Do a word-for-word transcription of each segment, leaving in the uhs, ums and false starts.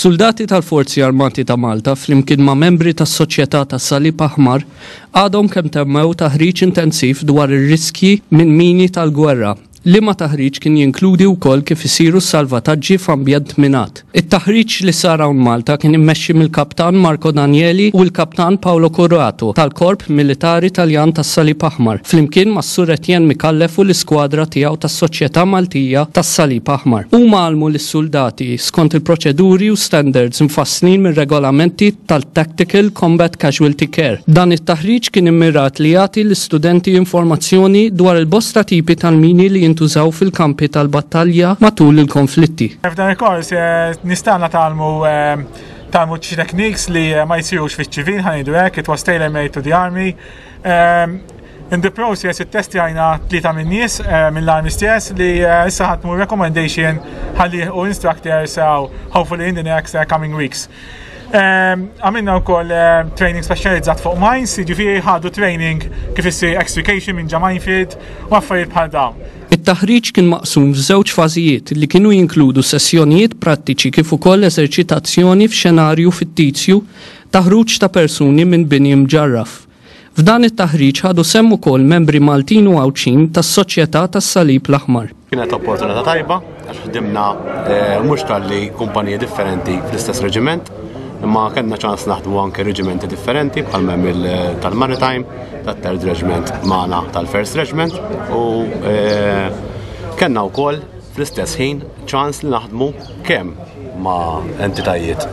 Soldati tal-Forzi Armati ta' Malta flimkien ma' membri tas-Soċjetà tas-Salib Aħmar għadhom kemm temmew taħriġ intensiv dwar ir-riskji minn mini tal-gwerra. Liema taħriġ kien jinkludi wkoll kif isiru s-salvataġġi f'ambjent minat. It-taħriġ li sar hawn Malta kien immexxi mill-Kaptan Marco Danieli u l-Kaptan Paolo Corrato tal-Korp Militari Taljan tas-Salib Aħmar, flimkien mas Sur Etienne Mikallef u l-iskwadra tiegħu tas-Soċjetà Maltija tas-Salib Aħmar. Huma għalmu lis-soldati skont il-proċeduri u standards mfasslin mir-regolamenti tal-Tactical Combat Casualty Care. Dan it-taħriġ kien immirat li jagħti l-istudenti informazzjoni dwar il-bosta tipi tal-mini li jintużaw fil-kampi tal-battalja matul il-konflitti. F'dan il-kors nistgħu nagħtalmu talmu xi techniques li ma jsirux fiċ-ċivil ħanidu hekk, it was tailor-made to the army. Um, in the process ittestjajna tlieta minn nies mill-army stess li issa ħadmu recommendation ħalli u instructors hopefully in the next uh, coming weeks. Għamilna wkoll training speċjalizzat fuq mines, jiġifieri ħadu training kif issir extrication minn ġa minefield u affarijiet bħal dawn. It-taħriġ kien maqsum f'żewġ fażijiet li kienu jinkludu sessjonijiet prattiċi kif ukoll eżerċitazzjoni f'xenarju fittizju ta' ħruġ ta' persuni minn bini mġarraf. F'dan it-taħriġ ħadu semm ukoll membri Maltin u Għawċin tas-Soċjetà tas-Salib l-Aħmar. Kienet opportunità tajba għax ħdimna mhux talli kumpaniji differenti fl-istess reġiment, imma kellna ċans naħdmu anke reġimenti differenti bħal memm tal-Maritime, tat-Third Regiment magħna tal-First Regiment u kellna wkoll fl-istess ħin ċans li naħdmu kemm ma' entitajiet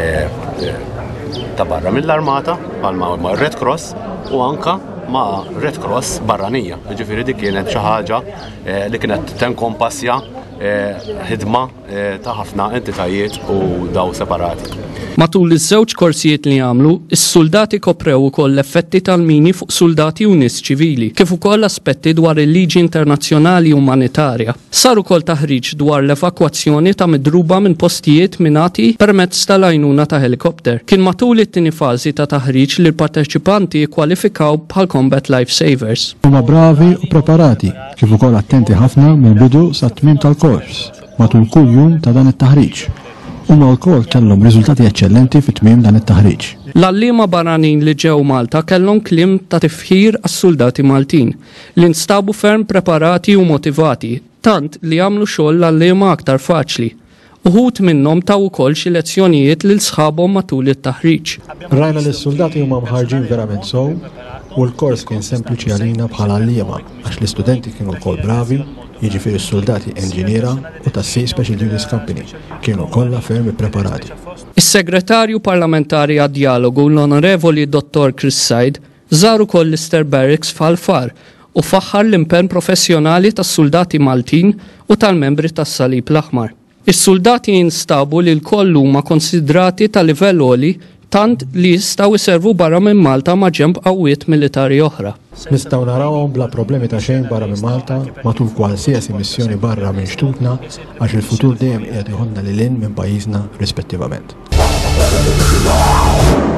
ta' barra mill-Armata bħal ma' Red Cross u anka ma' Red Cross barranija. Jiġifieri dik kienet xi ħaġa li kienet tenkompassja ħidma ta' ħafna entitajiet u daw separati. Matul iż-żewġ korsijiet li għamlu, is-soldati koprew ukoll l-effetti tal-mini fuq soldati u nies ċivili, kif ukoll aspetti dwar il-liġi internazzjonali umanitarja. Sar ukoll taħriġ dwar l-evakwazzjoni ta' midruba minn postijiet minati permezz tal-għajnuna ta' helikopter. Kien matul it-tieni fażi ta' taħriġ li l-parteċipanti kwalifikaw bħal combat lifesavers. Huma bravi u preparati, kif ukoll attenti ħafna mill-bidu sa tmiem tal-kors matul kull jum ta' dan it-taħriġ. Huma wkoll kellhom riżultati eċċellenti fit-tmiem dan it-taħriġ. L-allima barranin li ġew Malta kellhom kliem ta' tifħir għas-soldati Maltin li nstabu ferm preparati u motivati, tant li għamlu xogħol l-allima aktar faċli. Uħud minnhom taw ukoll xi lezzjonijiet lil sħabhom matul it-taħriġ. Rajna li s-soldati huma mħarġin verament sew u l-kors kien sempliċi għalina bħala allima għax l-istudenti kienu wkoll bravi. Jiġifieri s-soldati enġiniera u tas-Sea Special Duties Company kienu kollha fermi preparati. Is-Segretarju Parlamentari għad-Dialogu l-Onorevoli Dottor Chris Said żar ukoll l-Ister Barracks f'Alfar u faħħar l-impenn professjonali tas-soldati Maltin u tal-membri tas-Salib l-Aħmar. Is-soldati jinstabu li l-koll huma konsidrati ta' livell għoli tant li jistgħu jservu barra minn Malta ma' ġenb qawwiet militari oħra. Nistgħu narawhom bla problemi ta' xejn barra minn Malta matul kwalsiasi missjoni barra minn xtutna għax il-futur dejjem qiegħed iħoddna lil hinn minn pajjiżna rispettivament.